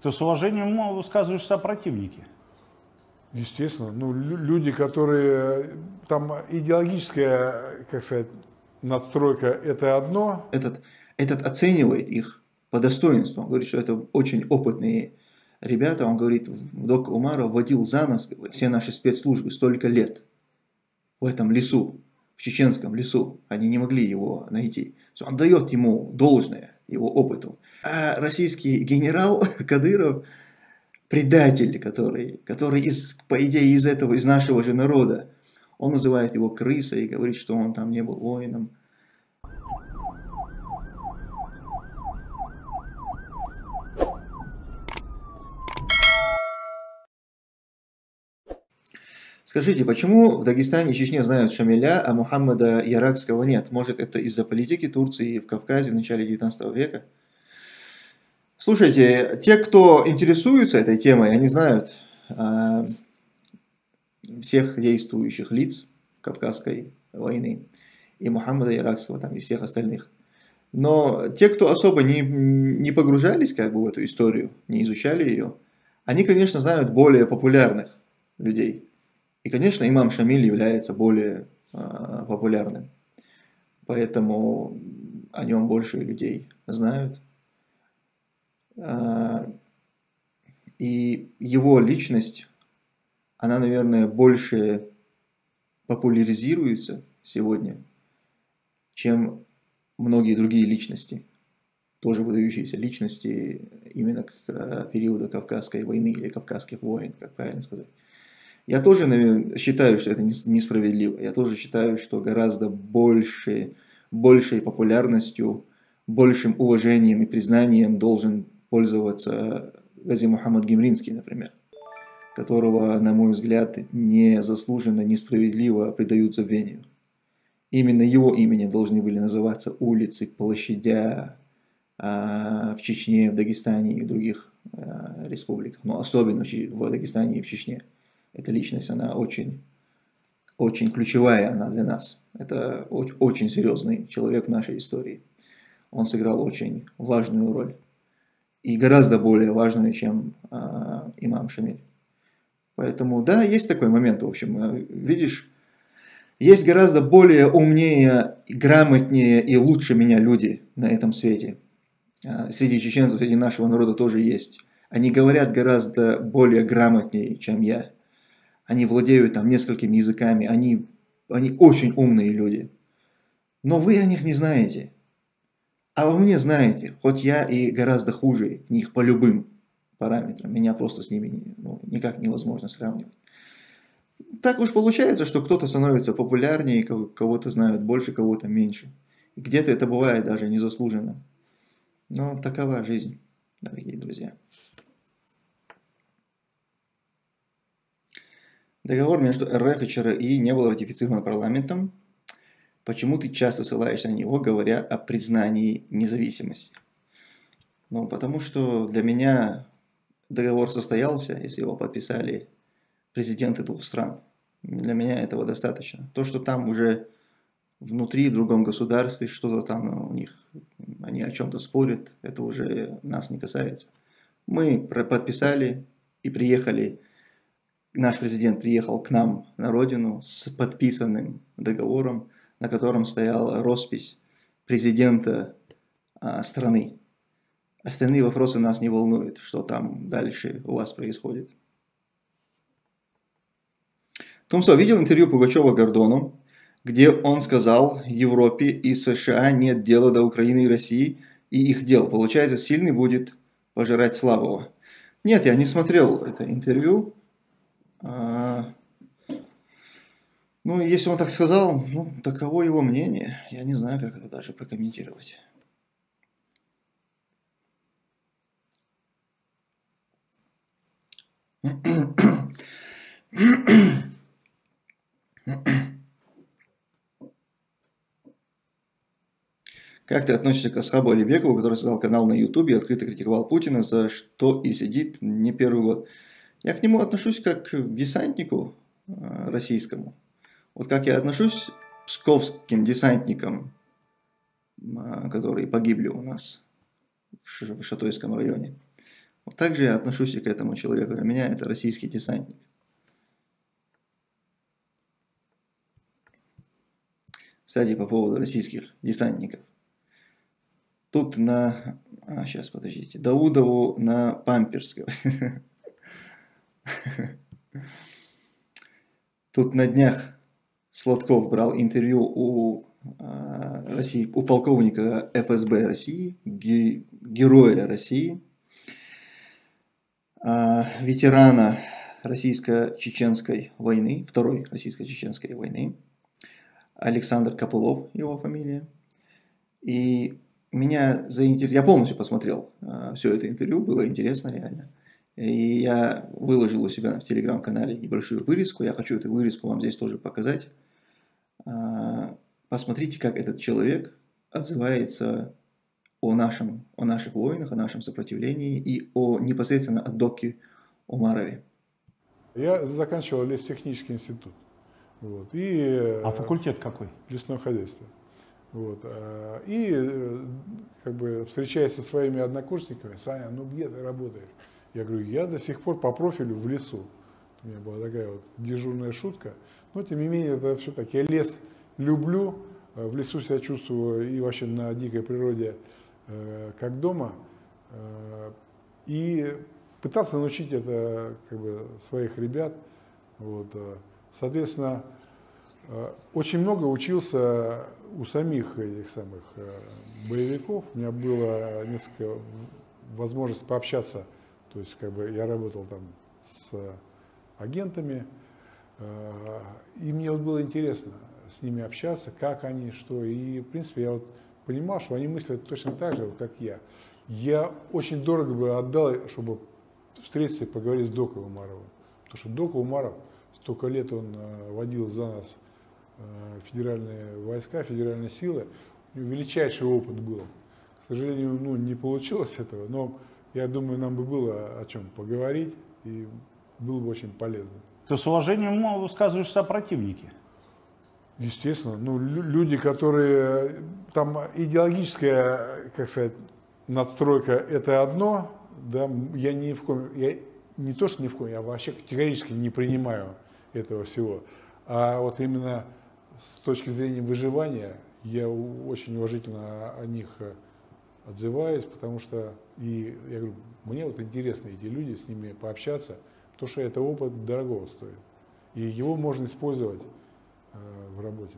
то с уважением высказываешься о противнике. Естественно. Ну, люди, которые... Там идеологическая, как сказать, надстройка – это одно. Этот оценивает их по достоинству. Он говорит, что это очень опытные ребята. Он говорит, док Умаров водил за нос все наши спецслужбы столько лет в этом лесу, в чеченском лесу. Они не могли его найти. Он дает ему должное, его опыту. А российский генерал Кадыров, предатель, который по идее, из нашего же народа, он называет его крысой и говорит, что он там не был воином. Скажите, почему в Дагестане и Чечне знают Шамиля, а Мухаммада Яракского нет? Может, это из-за политики Турции в Кавказе в начале 19 века? Слушайте, те, кто интересуется этой темой, они знают всех действующих лиц Кавказской войны, и Мухаммада Яракского, там, и всех остальных. Но те, кто особо не погружались как бы в эту историю, не изучали ее, они, конечно, знают более популярных людей. И, конечно, имам Шамиль является более популярным. Поэтому о нем больше людей знают. И его личность, она, наверное, больше популяризируется сегодня, чем многие другие личности, тоже выдающиеся личности именно к периоду Кавказской войны или Кавказских войн, как правильно сказать. Я тоже, наверное, считаю, что это несправедливо. Я тоже считаю, что гораздо большей популярностью, большим уважением и признанием должен пользоваться Гази Мухаммад Гемринский, например, которого, на мой взгляд, незаслуженно, несправедливо предают забвению. Именно его именем должны были называться улицы, площадя в Чечне, в Дагестане и в других республиках, но особенно в Дагестане и в Чечне. Эта личность, она очень ключевая она для нас. Это очень серьезный человек в нашей истории. Он сыграл очень важную роль. И гораздо более важную, чем имам Шамиль. Поэтому, да, есть такой момент, в общем. Видишь, есть гораздо более умнее, грамотнее и лучше меня люди на этом свете. Среди чеченцев, среди нашего народа тоже есть. Они говорят гораздо более грамотнее, чем я. Они владеют там несколькими языками, они очень умные люди. Но вы о них не знаете. А вы мне знаете, хоть я и гораздо хуже них по любым параметрам. Меня просто с ними никак невозможно сравнивать. Так уж получается, что кто-то становится популярнее, кого-то знают больше, кого-то меньше. И где-то это бывает даже незаслуженно. Но такова жизнь, дорогие друзья. Договор между РФ и ЧРИ не был ратифицирован парламентом. Почему ты часто ссылаешься на него, говоря о признании независимости? Ну, потому что для меня договор состоялся, если его подписали президенты двух стран. Для меня этого достаточно. То, что там уже внутри, в другом государстве, что-то там у них, они о чем-то спорят, это уже нас не касается. Мы подписали и приехали. Наш президент приехал к нам на родину с подписанным договором, на котором стояла роспись президента страны. Остальные вопросы нас не волнуют, что там дальше у вас происходит. Томсо видел интервью Пугачева Гордону, где он сказал, Европе и США нет дела до Украины и России и их дел. Получается, сильный будет пожирать слабого. Нет, я не смотрел это интервью. Ну, если он так сказал, ну, таково его мнение. Я не знаю, как это даже прокомментировать. Как ты относишься к Асхабу Алибекову, который создал канал на YouTube и открыто критиковал Путина, за что и сидит не первый год? Я к нему отношусь как к десантнику российскому. Вот как я отношусь к псковским десантникам, которые погибли у нас в Шатойском районе. Вот так же я отношусь и к этому человеку. Для меня это российский десантник. Кстати, по поводу российских десантников. Тут на... сейчас, подождите. Даудову на Памперского. Тут на днях Сладков брал интервью у полковника ФСБ России, героя России, ветерана российско-чеченской войны, Второй российско-чеченской войны, Александр Копылов, его фамилия. И меня заинтересовало, я полностью посмотрел все это интервью, было интересно реально. И я выложил у себя в телеграм-канале небольшую вырезку, я хочу эту вырезку вам здесь тоже показать. Посмотрите, как этот человек отзывается о наших воинах, о нашем сопротивлении и непосредственно о Доке Умарове. Я заканчивал лесотехнический институт. Вот, А факультет какой? Лесное хозяйство. Вот, и как бы встречаясь со своими однокурсниками: Саня, ну где ты работаешь? Я говорю, я до сих пор по профилю в лесу. У меня была такая вот дежурная шутка. Но тем не менее, это все-таки я лес люблю, в лесу себя чувствую и вообще на дикой природе как дома. И пытался научить это как бы своих ребят. Вот. Соответственно, очень много учился у самих этих самых боевиков. У меня было несколько возможностей пообщаться. То есть, как бы я работал там с агентами, и мне вот было интересно с ними общаться, как они, что. И, в принципе, я вот понимал, что они мыслят точно так же, как я. Я очень дорого бы отдал, чтобы встретиться и поговорить с Докой Умаровым. Потому что Дока Умаров, столько лет он водил за нас федеральные войска, федеральные силы, у него величайший опыт был. К сожалению, не получилось этого, но я думаю, нам бы было о чем поговорить, и было бы очень полезно. Ты с уважением высказываешься о противнике? Естественно. Люди, которые... Там идеологическая, как сказать, надстройка – это одно. Да, я не то, что ни в коем, я вообще категорически не принимаю этого всего. А вот именно с точки зрения выживания я очень уважительно о них отзываюсь, потому что, и я говорю, мне вот интересны эти люди, с ними пообщаться, потому что это опыт дорогого стоит. И его можно использовать в работе.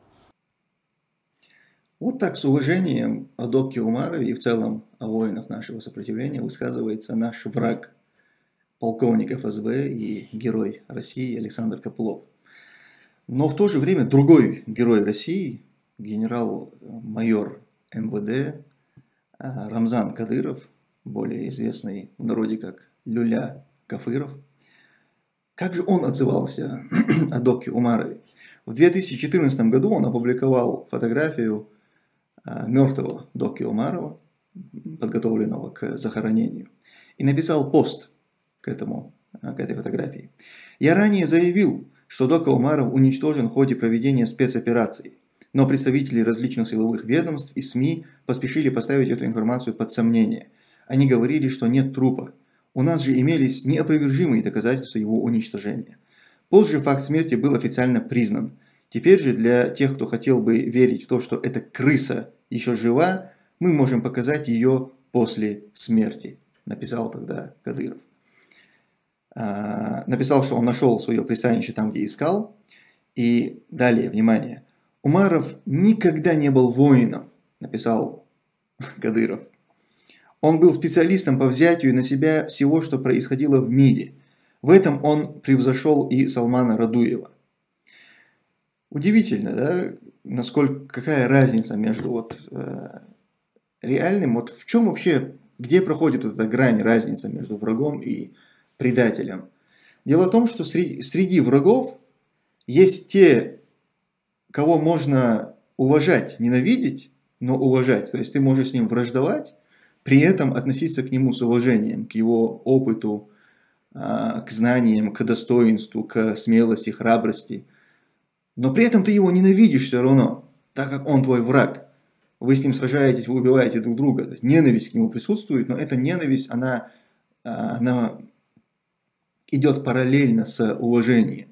Вот так с уважением о Доке Умарове и в целом о воинах нашего сопротивления высказывается наш враг, полковник ФСБ и герой России Александр Копылов. Но в то же время другой герой России, генерал-майор МВД Рамзан Кадыров, более известный в народе как Люля Кафыров. Как же он отзывался о Доке Умарове? В 2014 году он опубликовал фотографию мертвого Доки Умарова, подготовленного к захоронению, и написал пост к этой фотографии. «Я ранее заявил, что Дока Умаров уничтожен в ходе проведения спецоперации, но представители различных силовых ведомств и СМИ поспешили поставить эту информацию под сомнение. Они говорили, что нет трупа. У нас же имелись неопровержимые доказательства его уничтожения. Позже факт смерти был официально признан. Теперь же для тех, кто хотел бы верить в то, что эта крыса еще жива, мы можем показать ее после смерти», написал тогда Кадыров. Написал, что он нашел свое пристанище там, где искал. И далее, внимание, «Умаров никогда не был воином», написал Кадыров. «Он был специалистом по взятию на себя всего, что происходило в мире. В этом он превзошел и Салмана Радуева». Удивительно, да, какая разница между реальным, в чем вообще, где проходит эта грань, разница между врагом и предателем. Дело в том, что среди врагов есть те, кого можно уважать, ненавидеть, но уважать. То есть ты можешь с ним враждовать, при этом относиться к нему с уважением, к его опыту, к знаниям, к достоинству, к смелости, храбрости. Но при этом ты его ненавидишь все равно, так как он твой враг. Вы с ним сражаетесь, вы убиваете друг друга. Ненависть к нему присутствует, но эта ненависть, она она идет параллельно с уважением.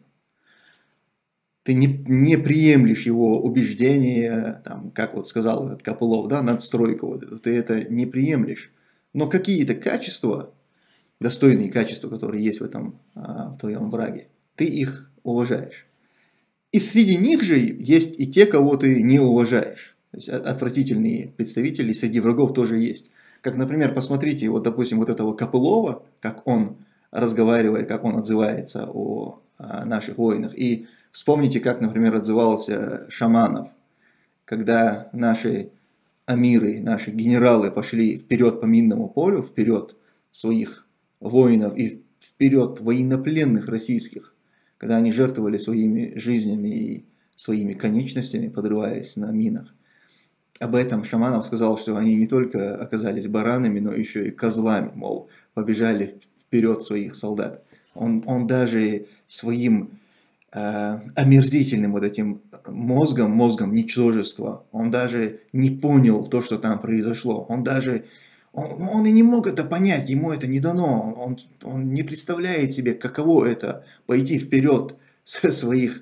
Ты не приемлешь его убеждения, там, как вот сказал этот Копылов, да, надстройку, вот эту, ты это не приемлешь. Но какие-то качества, достойные качества, которые есть в твоем враге, ты их уважаешь. И среди них же есть и те, кого ты не уважаешь. То есть отвратительные представители среди врагов тоже есть. Как, например, посмотрите, вот, допустим, вот этого Копылова, как он разговаривает, как он отзывается о наших воинах. И вспомните, как, например, отзывался Шаманов, когда наши амиры, наши генералы пошли вперед по минному полю, вперед своих воинов и вперед военнопленных российских, когда они жертвовали своими жизнями и своими конечностями, подрываясь на минах. Об этом Шаманов сказал, что они не только оказались баранами, но еще и козлами, мол, побежали вперед своих солдат. Он даже своим омерзительным вот этим мозгом ничтожества, он даже не понял то, что там произошло. Он и не мог это понять, ему это не дано. Он не представляет себе, каково это пойти вперед со своих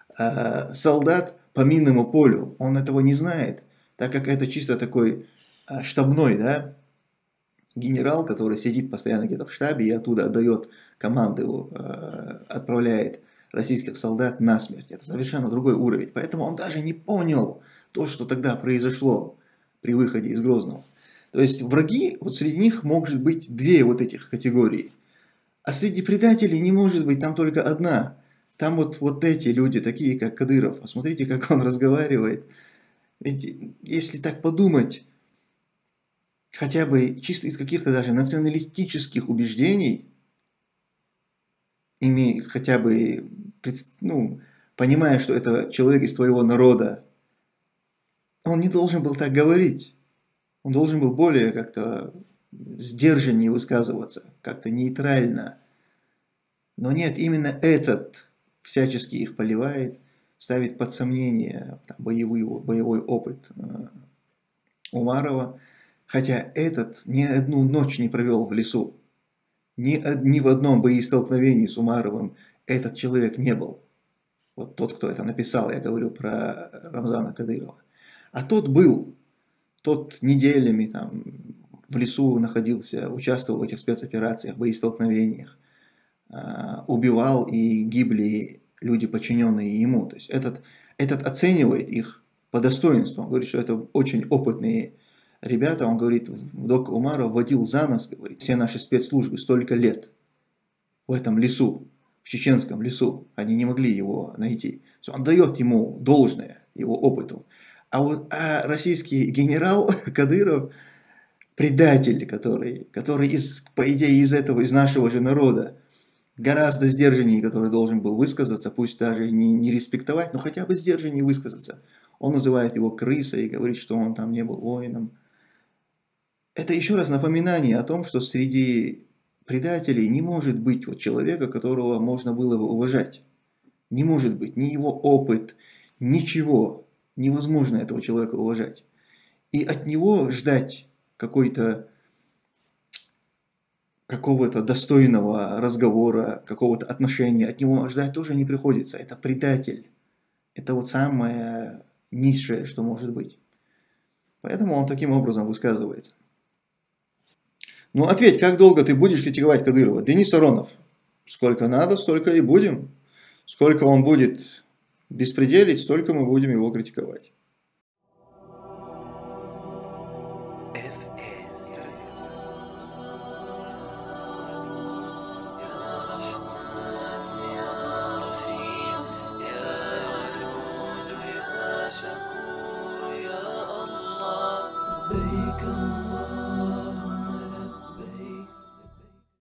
солдат по минному полю. Он этого не знает, так как это чисто такой штабной, да, генерал, который сидит постоянно где-то в штабе и оттуда отдает команды, отправляет российских солдат на смерть. Это совершенно другой уровень. Поэтому он даже не понял то, что тогда произошло при выходе из Грозного. То есть враги, вот среди них может быть две вот этих категории. А среди предателей не может быть, там только одна. Там вот эти люди, такие как Кадыров. Посмотрите, как он разговаривает. Ведь если так подумать, хотя бы чисто из каких-то даже националистических убеждений, хотя бы понимая, что это человек из твоего народа, он не должен был так говорить. Он должен был более как-то сдержаннее высказываться, как-то нейтрально. Но нет, именно этот всячески их поливает, ставит под сомнение боевой опыт Умарова. Хотя этот ни одну ночь не провел в лесу. Ни в одном боестолкновении с Умаровым этот человек не был. Вот тот, кто это написал, я говорю про Рамзана Кадырова. А тот был. Тот неделями там в лесу находился, участвовал в этих спецоперациях, боестолкновениях, убивал и гибли люди, подчиненные ему. То есть этот оценивает их по достоинству. Он говорит, что это очень опытные ребята. Он говорит, Док Умаров водил за нос, говорит, все наши спецслужбы столько лет в этом лесу, в чеченском лесу. Они не могли его найти. Он дает ему должное, его опыту. А российский генерал Кадыров, предатель, который по идее, из нашего же народа, гораздо сдержаннее, который должен был высказаться, пусть даже не респектовать, но хотя бы сдержаннее высказаться. Он называет его крысой и говорит, что он там не был воином. Это еще раз напоминание о том, что среди предателей не может быть вот человека, которого можно было бы уважать. Не может быть ни его опыт, ничего. Невозможно этого человека уважать. И от него ждать какого-то достойного разговора, какого-то отношения, от него ждать тоже не приходится. Это предатель. Это вот самое низшее, что может быть. Поэтому он таким образом высказывается. Ну, ответь, как долго ты будешь критиковать Кадырова? Денис Аронов. Сколько надо, столько и будем. Сколько он будет беспределить, столько мы будем его критиковать.